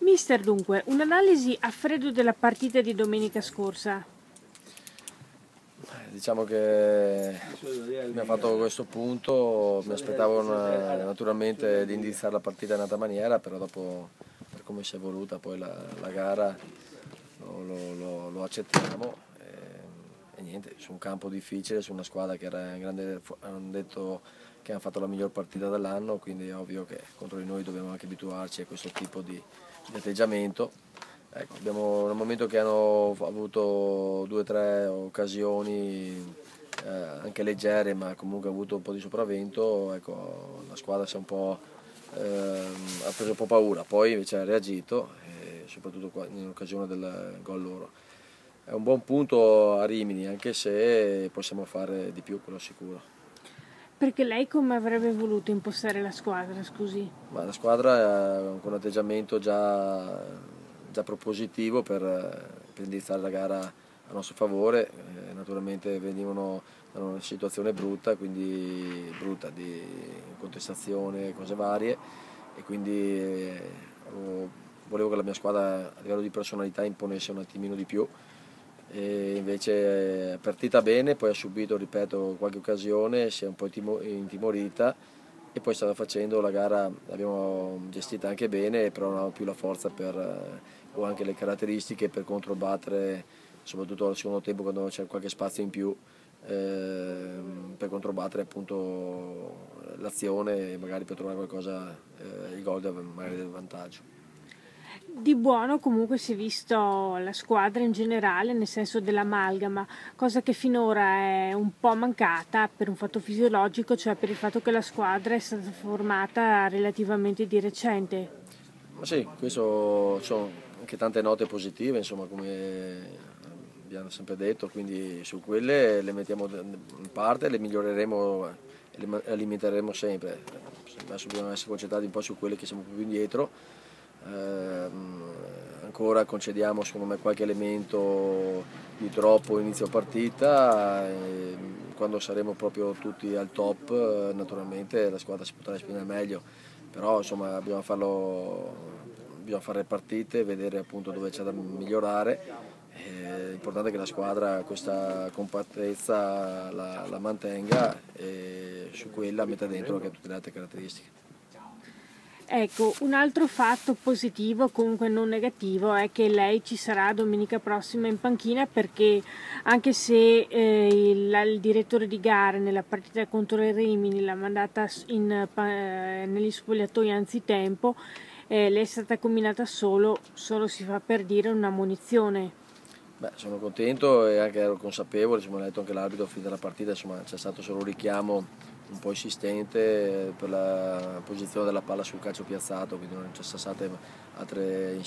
Mister, dunque, un'analisi a freddo della partita di domenica scorsa. Diciamo che abbiamo fatto questo punto, mi aspettavo naturalmente di indirizzare la partita in un'altra maniera, però dopo per come si è evoluta poi la gara lo accettiamo e niente, su un campo difficile, su una squadra che era in grande, hanno detto che hanno fatto la miglior partita dell'anno, quindi è ovvio che contro di noi dobbiamo anche abituarci a questo tipo di atteggiamento. Ecco, nel momento che hanno avuto 2 o 3 occasioni anche leggere, ma comunque ha avuto un po' di sopravvento, ecco, la squadra si è ha preso un po' paura, poi invece ha reagito, soprattutto in occasione del gol loro. È un buon punto a Rimini, anche se possiamo fare di più, quello sicuro. Perché lei come avrebbe voluto impostare la squadra, scusi? Ma la squadra con un atteggiamento già propositivo per indirizzare la gara a nostro favore, naturalmente venivano da una situazione brutta, quindi brutta di contestazione, cose varie e quindi volevo che la mia squadra a livello di personalità imponesse un attimino di più e invece è partita bene, poi ha subito, ripeto, qualche occasione, si è un po' intimorita e poi stava facendo la gara, l'abbiamo gestita anche bene, però non aveva più la forza o anche le caratteristiche per controbattere, soprattutto al secondo tempo quando c'è qualche spazio in più, per controbattere appunto l'azione e magari per trovare qualcosa, il gol magari del vantaggio. Di buono comunque si è visto la squadra in generale, nel senso dell'amalgama, cosa che finora è un po' mancata per un fatto fisiologico, cioè per il fatto che la squadra è stata formata relativamente di recente. Ma sì, questo sono anche tante note positive, insomma, come abbiamo sempre detto, quindi su quelle le mettiamo in parte, le miglioreremo e le alimenteremo sempre. Adesso dobbiamo essere concentrati un po' su quelle che siamo più indietro. Ancora concediamo secondo me qualche elemento di troppo inizio partita e quando saremo proprio tutti al top naturalmente la squadra si potrà esprimere meglio, però insomma bisogna fare partite, vedere appunto dove c'è da migliorare. L'importante è che la squadra questa compattezza la mantenga e su quella metta dentro anche tutte le altre caratteristiche. Ecco, un altro fatto positivo, comunque non negativo, è che lei ci sarà domenica prossima in panchina perché anche se il direttore di gara nella partita contro il Rimini l'ha mandata negli spogliatoi anzitempo, lei è stata combinata solo si fa per dire, una munizione. Beh, sono contento e anche ero consapevole, insomma, ho letto anche l'arbitro a fine della partita, insomma, c'è stato solo un richiamo un po' insistente per la posizione della palla sul calcio piazzato, quindi non ci sono state altre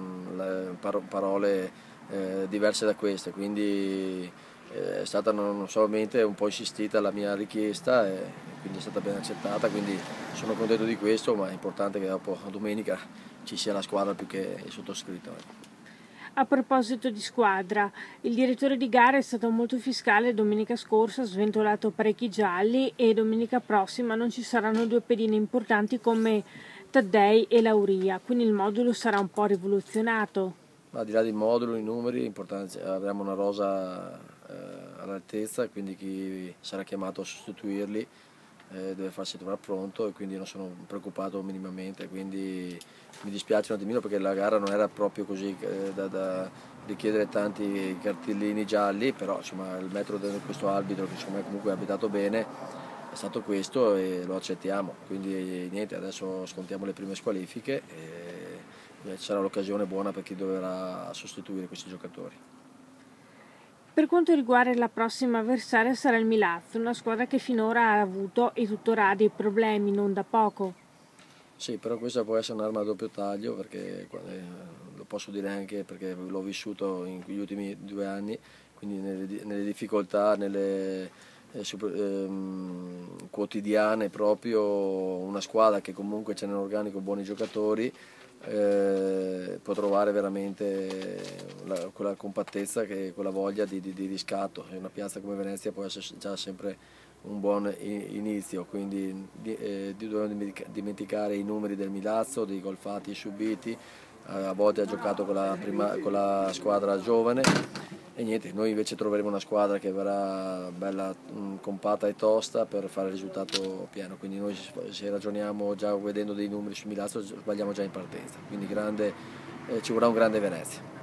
parole diverse da queste, quindi è stata non solamente un po' insistita la mia richiesta e quindi è stata ben accettata, quindi sono contento di questo, ma è importante che dopo domenica ci sia la squadra più che il sottoscritto. A proposito di squadra, il direttore di gara è stato molto fiscale domenica scorsa, ha sventolato parecchi gialli e domenica prossima non ci saranno due pedine importanti come Taddei e Lauria, quindi il modulo sarà un po' rivoluzionato. Ma al di là dei moduli, i numeri, avremo una rosa all'altezza, quindi chi sarà chiamato a sostituirli deve farsi trovare pronto e quindi non sono preoccupato minimamente, quindi mi dispiace un attimino perché la gara non era proprio così da richiedere tanti cartellini gialli, però insomma il metodo di questo arbitro che secondo me comunque ha abitato bene è stato questo e lo accettiamo, quindi niente, adesso scontiamo le prime squalifiche e sarà l'occasione buona per chi dovrà sostituire questi giocatori. Per quanto riguarda la prossima avversaria sarà il Milazzo, una squadra che finora ha avuto e tuttora ha dei problemi non da poco. Sì, però questa può essere un'arma a doppio taglio perché lo posso dire anche perché l'ho vissuto negli ultimi 2 anni, quindi nelle difficoltà, nelle quotidiane proprio una squadra che comunque c'è nell'organico buoni giocatori può trovare veramente quella compattezza, quella voglia di riscatto. E una piazza come Venezia può essere già sempre un buon inizio, quindi dobbiamo dimenticare i numeri del Milazzo, dei gol fatti subiti, a volte ha giocato con la squadra giovane e niente, noi invece troveremo una squadra che verrà bella compatta e tosta per fare il risultato pieno, quindi noi se ragioniamo già vedendo dei numeri su Milazzo sbagliamo già in partenza, quindi ci vorrà un grande Venezia.